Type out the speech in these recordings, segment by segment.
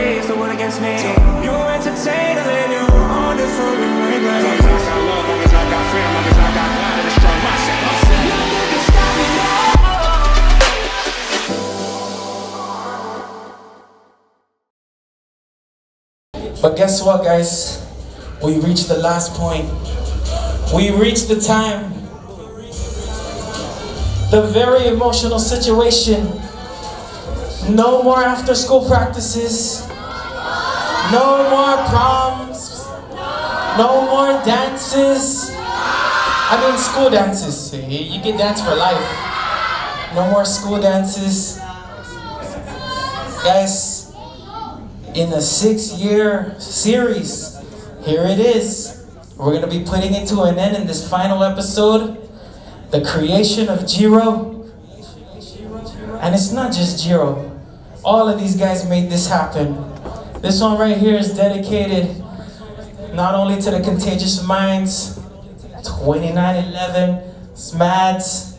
is the one against me. You entertain and then you on this fucking ring. Long as I got love, long as I got fame, long as I got God and a strong mindset. Nothing can stop me now. But guess what, guys? We reached the last point. We reached the time. The very emotional situation. No more after school practices. No more proms. No more dances. I mean school dances. You can dance for life. No more school dances. Guys, in a 6-year series, here it is. We're gonna be putting it to an end in this final episode. The creation of Jeroen. And it's not just Jeroen. All of these guys made this happen. This one right here is dedicated not only to the Contagious Minds, 2911, SMADs,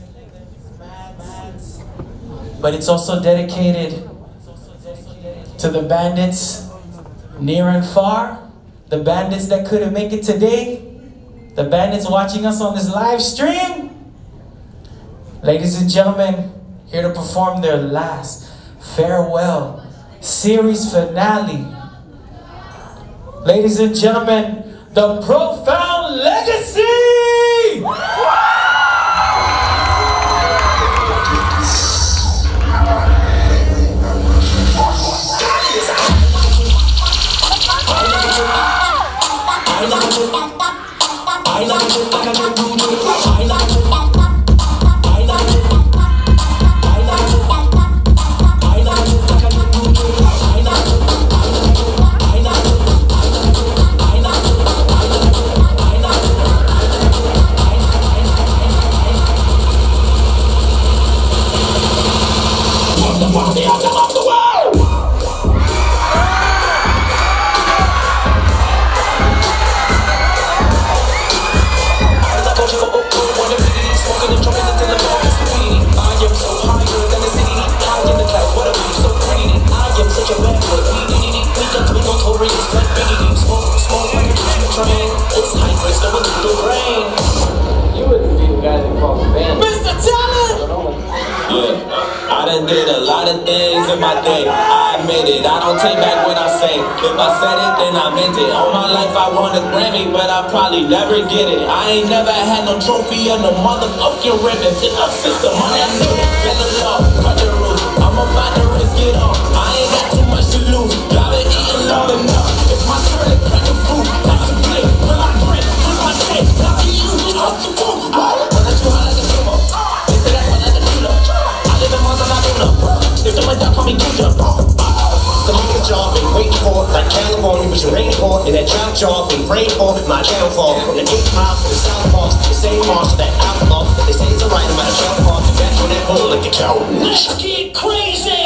but it's also dedicated to the bandits near and far, the bandits that couldn't make it today, the bandits watching us on this live stream. Ladies and gentlemen, here to perform their last farewell series finale. Ladies and gentlemen, the Profound Legacy! Did a lot of things in my day, I admit it, I don't take back what I say. If I said it, then I meant it. All my life I won a Grammy, but I probably never get it. I ain't never had no trophy or no motherfucking ribbons in the system. On that nigga, get the law, cut the roof. I'm about to risk it all. I ain't got too much to lose. Y'all been eating long enough. It's my turn to crack the food. That's the play. When I drink, it's my day. Now you use it off the boom. I let you high like a sumo. They say that's what like a killer. If the mother call me Ginger, the nigga job been waiting for like California was your rainport, and that drop job been praying for my downfall. From the 8 miles to the South Park, the same march that outlaw that they say is alright about a trail park. Back on that bull like a cow. Let's get crazy.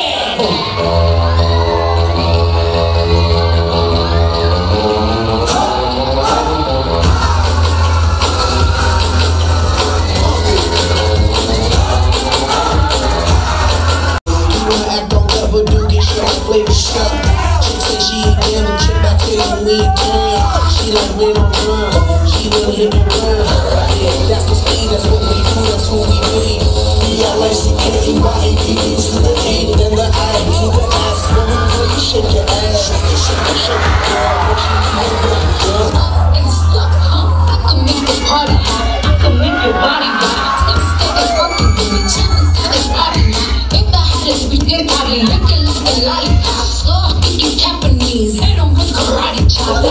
Flavor shop. She say she ain't down and check back here when we turn. She like when I'm run. She wanna hit me run. Yeah, that's the speed, that's what we do, that's who we be. B-L-I-C-K-E-Y-A-P-E to the E, then the I to the S. When we do, you shake your ass. Shake it, shake it, shake it, girl. What you doing, girl? I can make the party hot. I can make your body hot. If it's fucking with me, chances are it's party hot. If the hottest, we get party. Make it like a lollipop. Oh, speaking Japanese. They don't want karate chop.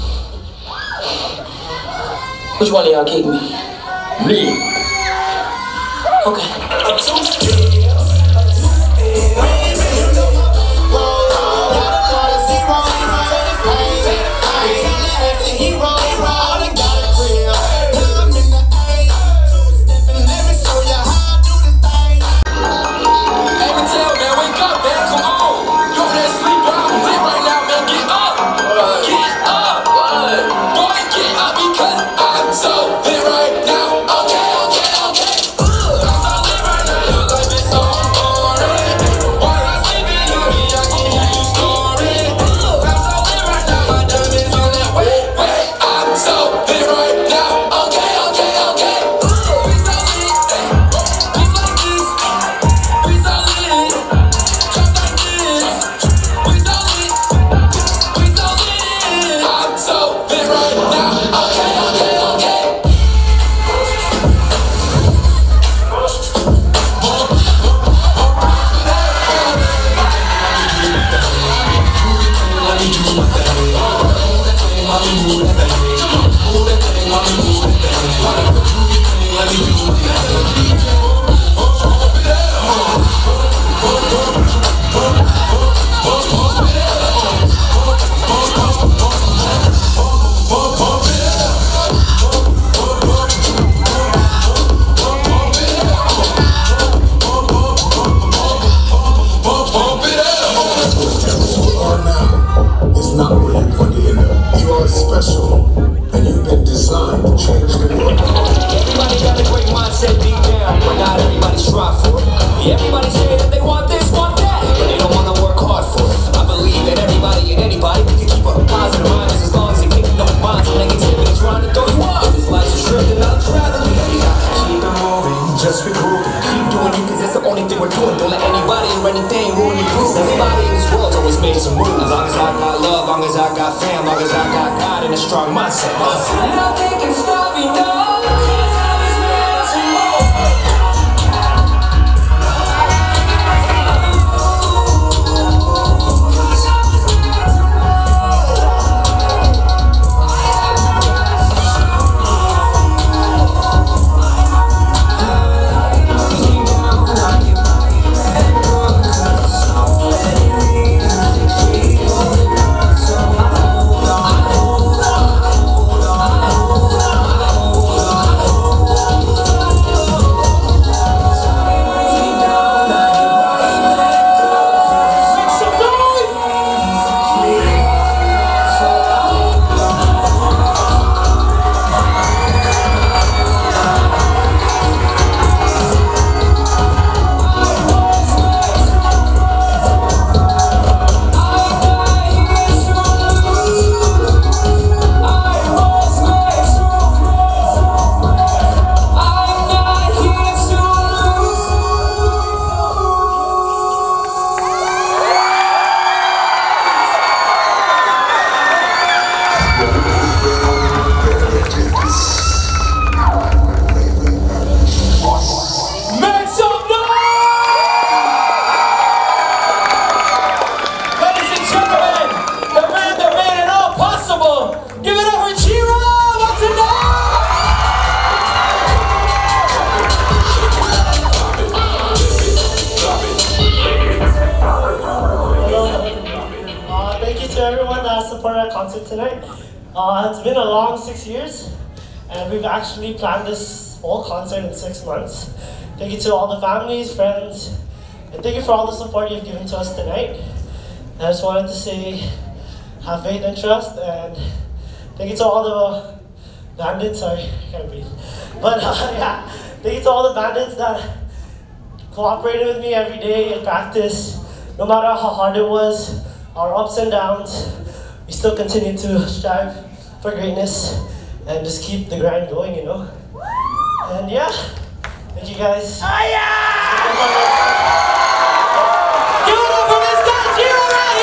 Which one of y'all kicked me? Me. Okay. I'm too scared. So, there right now, okay. say that they want this, want that, but they don't wanna work hard for it. I believe that everybody and anybody can keep a positive mind as long as they keep no minds of negativity trying to throw you off. This life's a trip and I'll travel with you. Keep it moving, just regrouping. Keep doing you cause that's the only thing we're doing. Don't let anybody or anything ruin your groove. Everybody in this world's always made some moves. As long as I got love, long as I got fam, long as I got God and a strong mindset. Nothing can stop me now. Tonight. It's been a long 6 years, and we've actually planned this whole concert in 6 months. Thank you to all the families, friends, and thank you for all the support you've given to us tonight. And I just wanted to say, have faith and trust, and thank you to all the bandits. Sorry, I can't breathe. But yeah, thank you to all the bandits that cooperated with me every day in practice, no matter how hard it was, our ups and downs. We still continue to strive for greatness and just keep the grind going, you know? And yeah, thank you guys. Oh yeah! Give it up for this guy, Jeroen, right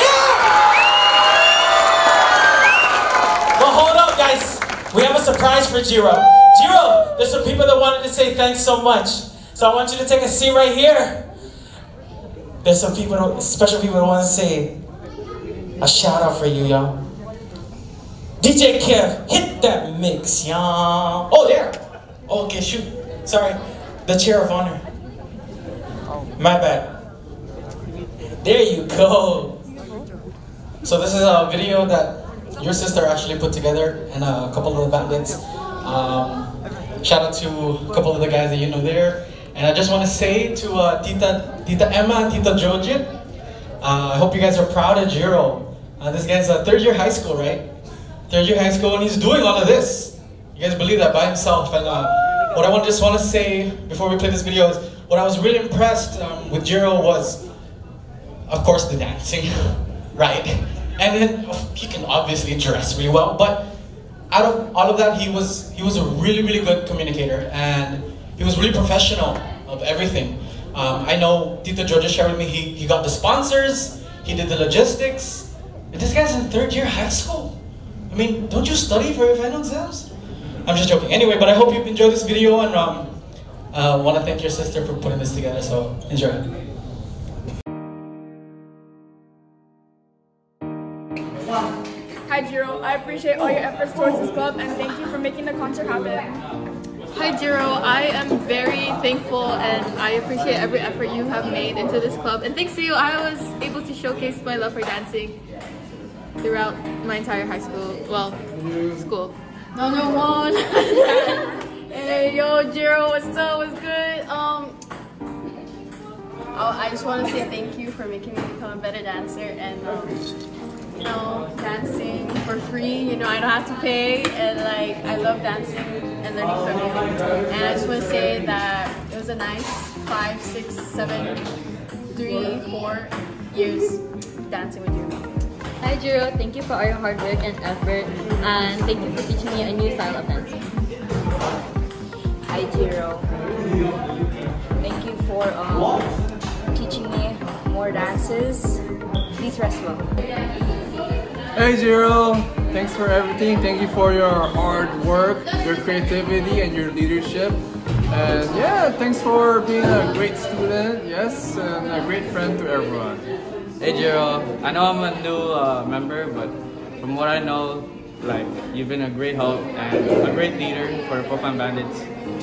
here! Well, hold up, guys. We have a surprise for Jeroen. Jeroen, there's some people that wanted to say thanks so much. So I want you to take a seat right here. There's some people, special people that want to say a shout out for you, y'all. DJ Kev, hit that mix, y'all. Oh, there. Okay, shoot. Sorry. The chair of honor. My bad. There you go. So this is a video that your sister actually put together and a couple of the bandits. Shout out to a couple of the guys that you know there. And I just want to say to Tita Emma and Tita Georgie, I hope you guys are proud of Jeroen. This guy's third year high school, right? Third year high school, and he's doing all of this. You guys believe that by himself. And what I just want to say before we play this video is, what I was really impressed with Jeroen was, of course, the dancing, right? And then he can obviously dress really well, but out of all of that, he was a really, really good communicator, and he was really professional of everything. I know Tita Georgia shared with me, he got the sponsors, he did the logistics. And this guy's in third year high school. I mean, don't you study for your final exams? I'm just joking. Anyway, but I hope you enjoyed this video, and want to thank your sister for putting this together, so enjoy. Hi Jeroen, I appreciate all your efforts towards this club, and thank you for making the concert happen. Hi Jeroen, I am very thankful and I appreciate every effort you have made into this club, and thanks to you I was able to showcase my love for dancing throughout my entire high school, well, school. No one. Hey yo Jeroen, what's up, what's good? I just want to say thank you for making me become a better dancer, and you know, dancing for free, you know, I don't have to pay, and like, I love dancing and learning from you. And I just want to say that it was a nice 5, 6, 7 3-4 years dancing with you. Hi Jeroen, thank you for all your hard work and effort, and thank you for teaching me a new style of dancing. Hi Jeroen, thank you for teaching me more dances. Please rest well. Hey Jeroen, thanks for everything. Thank you for your hard work, your creativity, and your leadership. And yeah, thanks for being a great student, yes, and a great friend to everyone. Hey Jeroen, I know I'm a new member, but from what I know, like you've been a great help and a great leader for the Profile Bandits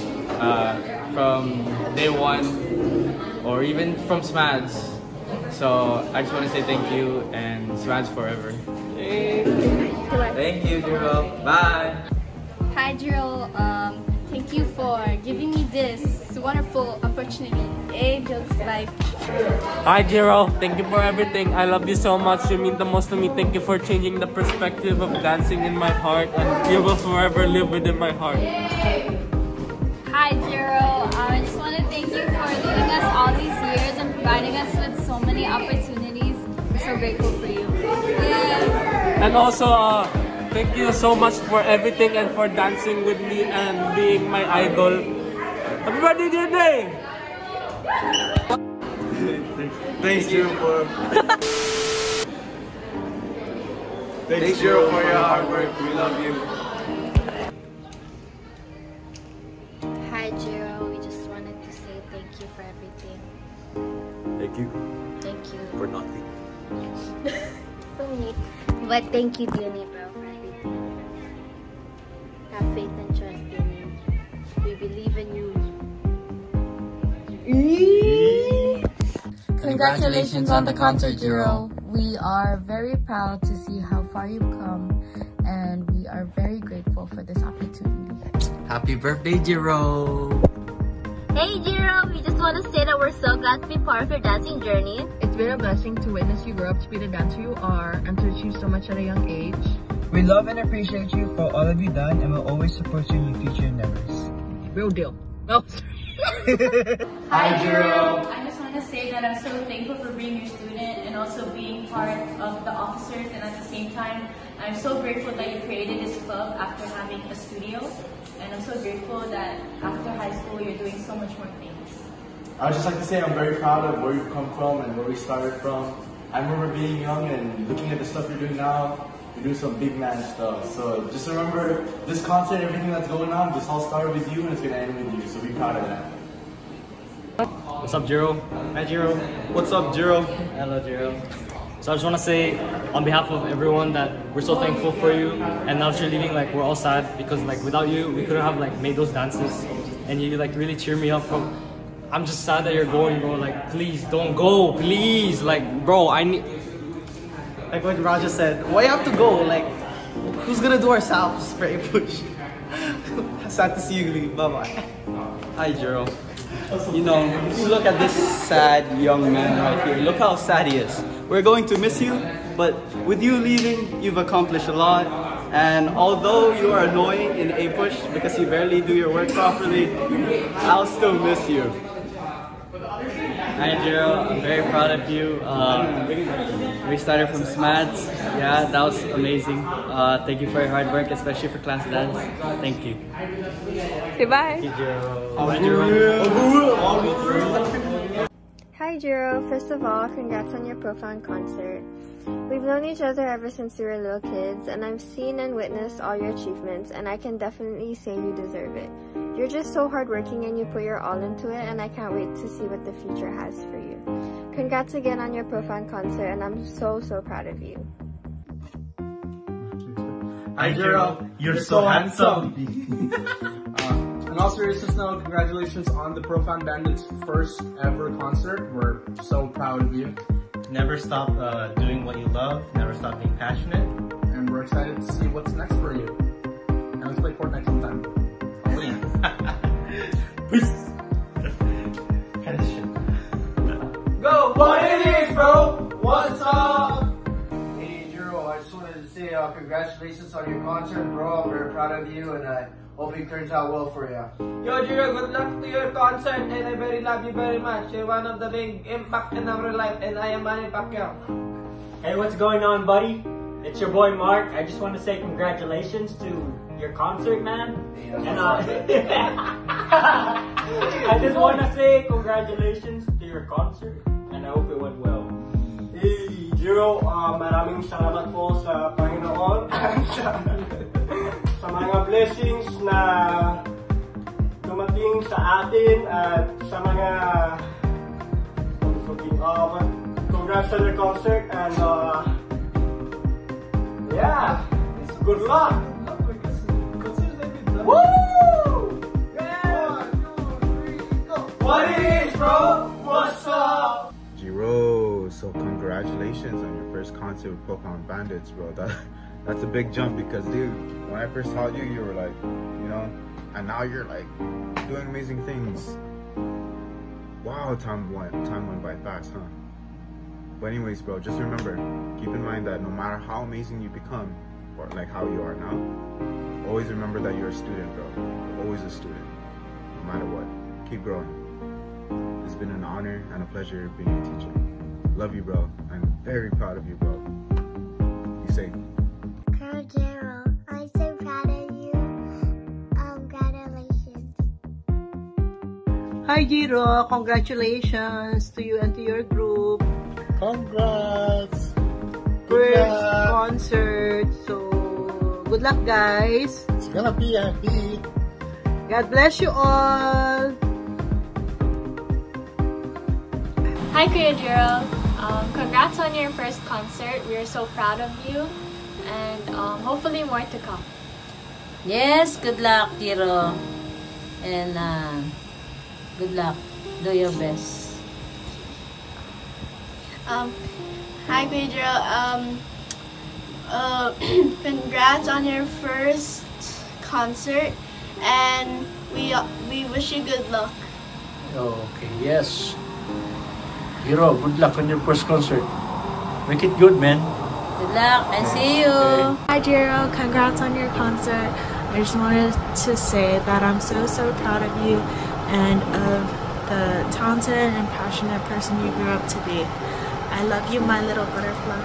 from day one, or even from SMADS. So I just want to say thank you and SMADS forever. Thank you, Jeroen. Bye. Hi, Jeroen. Thank you for giving me this wonderful opportunity. Jokes like. Hi, Jeroen. Thank you for everything. I love you so much. You mean the most to me. Thank you for changing the perspective of dancing in my heart, and you will forever live within my heart. Hi, Jeroen. I just want to thank you for leading us all these years and providing us with so many opportunities. I'm so grateful for you. And also, thank you so much for everything and for dancing with me and being my idol. Everybody did it! Thanks, Jeroen, for thanks, Jeroen, for your hard work. We love you. Hi Jeroen, we just wanted to say thank you for everything. Thank you. Thank you. For nothing. So neat. But thank you, Dini, bro, for everything. Have faith and trust in you. We believe in you. Congratulations on the concert, Jeroen. We are very proud to see how far you've come, and we are very grateful for this opportunity. Happy birthday, Jeroen. Hey Jeroen, we just want to say that we're so glad to be part of your dancing journey. It's been a blessing to witness you grow up to be the dancer you are and to achieve so much at a young age. We love and appreciate you for all of you done, and will always support you in your future endeavors. Real deal. Oh, Hi, Jeroen. I just want to say that I'm so thankful for being your student and also being part of the officers, and at the same time, I'm so grateful that you created this club after having a studio, and I'm so grateful that after high school you're doing so much more things. I would just like to say I'm very proud of where you've come from and where we started from. I remember being young and looking at the stuff you're doing now. You're doing some big man stuff. So just remember, this concert, everything that's going on, this all started with you and it's going to end with you. So be proud of that. What's up, Jeroen? Hi, Jeroen. What's up, Jeroen? Hello, Jeroen. So I just want to say, on behalf of everyone, that we're so thankful for you. And now that you're leaving, like, we're all sad because, like, without you, we couldn't have, like, made those dances. And you, like, really cheer me up from. I'm just sad that you're going, bro. Like, please don't go, please. Like, bro, I need. Like what Raja said, why have to go? Like, who's gonna do our salves for a push? Sad to see you leave. Bye bye. Hi, Jeroen. You know, if you look at this sad young man right here, look how sad he is. We're going to miss you, but with you leaving, you've accomplished a lot. And although you are annoying in a push because you barely do your work properly, I'll still miss you. Hi, Jeroen. I'm very proud of you. We started from SMADS. Yeah, that was amazing. Thank you for your hard work, especially for class dance. Thank you. Goodbye. Thank you, Jeroen. Hi, Jeroen. First of all, congrats on your Profound concert. We've known each other ever since we were little kids, and I've seen and witnessed all your achievements, and I can definitely say you deserve it. You're just so hardworking and you put your all into it, and I can't wait to see what the future has for you. Congrats again on your Profound concert, and I'm so proud of you. Hi, Jeroen. You're so handsome. In all seriousness now, congratulations on the Profound Bandits' first ever concert. We're so proud of you. Never stop doing what you love. Never stop being passionate. And we're excited to see what's next for you. And let's play Fortnite sometime. Peace. Go, what it is, bro? What's up? Hey, Jeroen, I just wanted to say congratulations on your concert, bro. I'm very proud of you, and I Hope it turns out well for you. Yo, Jiro, good luck to your concert, and I very love you very much. You're one of the big impact in our life, and I am Manny Pacquiao. Hey, what's going on, buddy? It's your boy Mark. I just want to say congratulations to your concert, man. And I just want to say congratulations to your concert, and I hope it went well. Hey, Jiro, maraming salamat po sa Panginoon sa mga blessings na dumating sa atin at sa mga congrats on your concert and yeah, good luck. Woo! Yeah. 1, 2, 3, go. What it is, bro? What's up? Jero, so congratulations on your first concert with Profound Bandits, bro. That's a big jump because, dude, when I first saw you, you were like, you know, and now you're like doing amazing things. Wow, time went by fast, huh? But anyways, bro, just remember, keep in mind that no matter how amazing you become, or like how you are now, always remember that you're a student, bro. You're always a student, no matter what. Keep growing. It's been an honor and a pleasure being a teacher. Love you, bro. I'm very proud of you, bro. You say. Jero, I'm so proud of you. Congratulations. Hi, Jero. Congratulations to you and to your group. Congrats! First concert, so good luck, guys. It's gonna be a hit. God bless you all. Hi, Kuya Jero. Congrats on your first concert. We are so proud of you, and hopefully more to come. Yes, good luck, Jero. And good luck. Do your best. Hi, Kuya Jero. Congrats on your first concert, and we wish you good luck. Okay, yes. Jero, good luck on your first concert. Make it good, man. Good luck and see you. Hi, Jero. Congrats on your concert. I just wanted to say that I'm so proud of you and of the talented and passionate person you grew up to be. I love you, my little butterfly.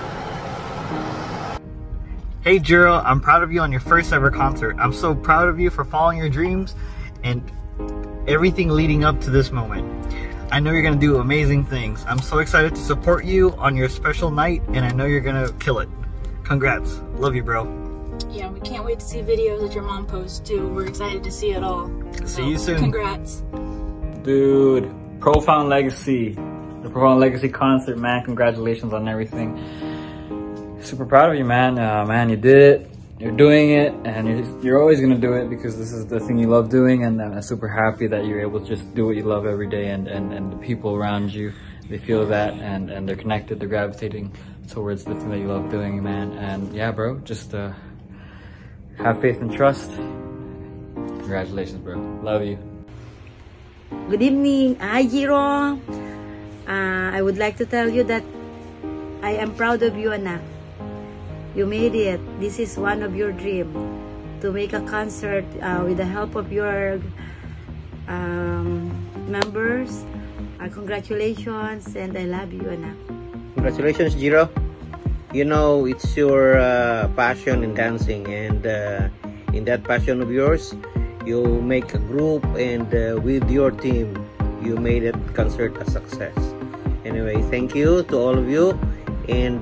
Hey Jero, I'm proud of you on your first ever concert. I'm so proud of you for following your dreams and everything leading up to this moment. I know you're gonna do amazing things. I'm so excited to support you on your special night, and I know you're gonna kill it. Congrats. Love you, bro. Yeah, we can't wait to see videos that your mom posts too. We're excited to see it all. See you soon. Congrats. Dude, Profound Legacy. The Profound Legacy concert, man. Congratulations on everything. Super proud of you, man. Man, you did it. You're doing it, and you're always gonna do it because this is the thing you love doing, and I'm super happy that you're able to just do what you love every day, and the people around you, they feel that, and they're connected, they're gravitating towards the thing that you love doing, man. And yeah, bro, just have faith and trust. Congratulations, bro. Love you. Good evening. Hi, Jero. I would like to tell you that I am proud of you, anak. You made it. This is one of your dreams, to make a concert with the help of your members. Congratulations, and I love you, anak. Congratulations, Jero. You know, it's your passion in dancing, and in that passion of yours, you make a group, and with your team, you made that concert a success. Anyway, thank you to all of you, and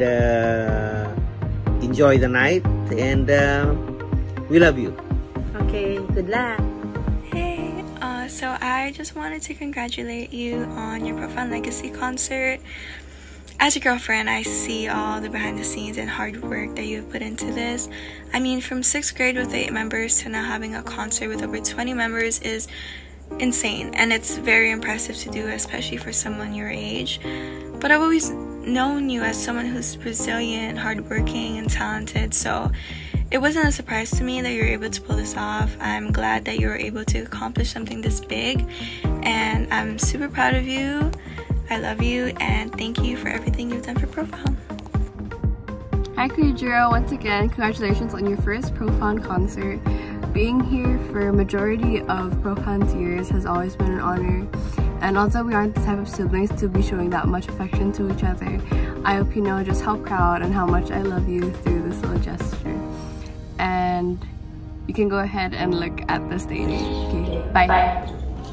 enjoy the night, and we love you. Okay, good luck. Hey, so I just wanted to congratulate you on your Profound Legacy concert. As a girlfriend, I see all the behind the scenes and hard work that you've put into this. I mean, from 6th grade with 8 members to now having a concert with over 20 members is insane, and it's very impressive to do, especially for someone your age. But I've always known you as someone who's resilient, hardworking, and talented, so it wasn't a surprise to me that you were able to pull this off. I'm glad that you were able to accomplish something this big, and I'm super proud of you. I love you, and thank you for everything you've done for Profound. Hi, Kuya Jero. Once again, congratulations on your first Profound concert. Being here for a majority of Profound's years has always been an honor, and although we aren't the type of siblings to be showing that much affection to each other, I hope you know just how proud and how much I love you through this little gesture. And you can go ahead and look at the stage. Okay, bye.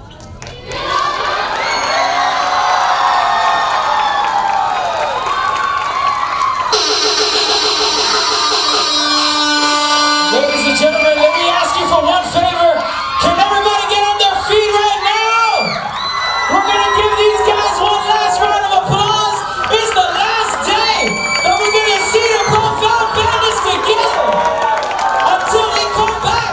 Ladies and gentlemen, let me ask you for one favor. Can everybody get on their feet right now? We're gonna give these guys one last round of applause. It's the last day that we're gonna see the Profound Bandits together until they come back.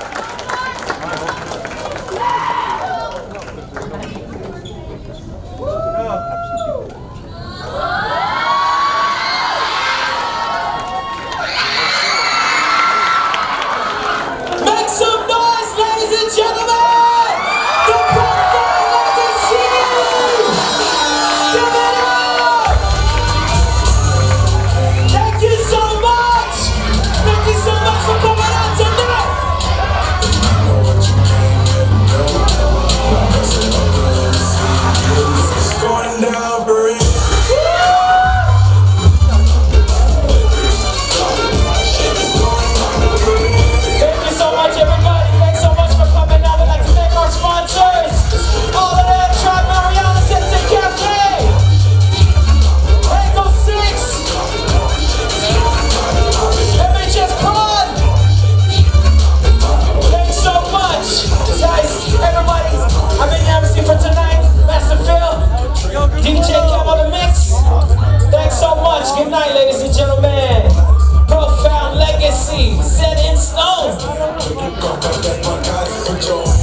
Make some noise, ladies and gentlemen! The Profound Legacy! Give it up! Thank you so much! Thank you so much for coming out tonight! It's going down for it. Thank you so much, everybody. Thanks so much for coming out. I'd like to thank our sponsors. All of them, Tribe Marianas, Ete Cafe, Mango 6, MHS Prod. Thanks so much. Guys, everybody, I've been your MC for tonight. Master Phil, DJ Cam on the mix. Thanks so much. Good night, ladies and gentlemen. Profound Legacy set in stone.